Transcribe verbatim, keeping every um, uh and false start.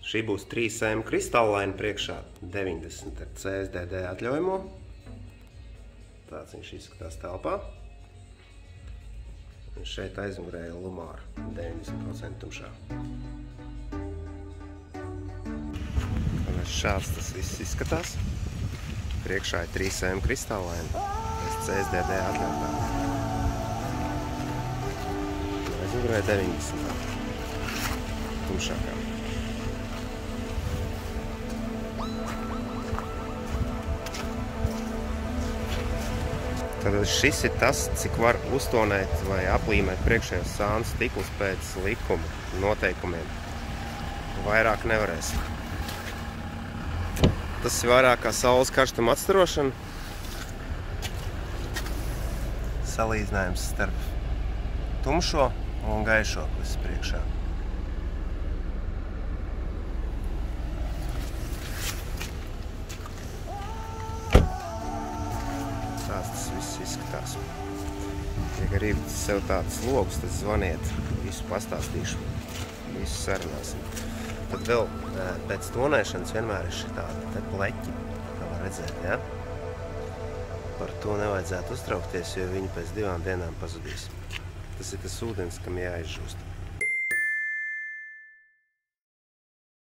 Šī būs trīs M kristāllaina priekšā, deviņdesmit ar C S D D atļaujamo. Tāds viņš izskatās telpā. Un šeit aizmugurēja Lumāra, deviņdesmit procenti tumšā. Un šāds tas viss izskatās. Priekšā ir trīs M kristāllaina, bez C S D D atļautā. Aizmugurēja deviņdesmit tumšākā. Tad šis ir tas, cik var uztonēt vai aplīmēt priekšējos sānu stiklus pēc likuma noteikumiem. Vairāk nevarēs. Tas ir vairāk kā saules karstuma atstarošana. Salīdzinājums starp tumšo un gaišo pusi priekšā. Tāds tas viss izskatās. Ja gribat sev tādus logus, tad zvaniet, visu pastāstīšu, visu sarunāsim. Tad vēl pēc tonēšanas vienmēr ir šitādi te pleķi, kā var redzēt, ja? Par to nevajadzētu uztraukties, jo viņi pēc divām dienām pazudīs. Tas ir tas ūdens, kam jāizžūst.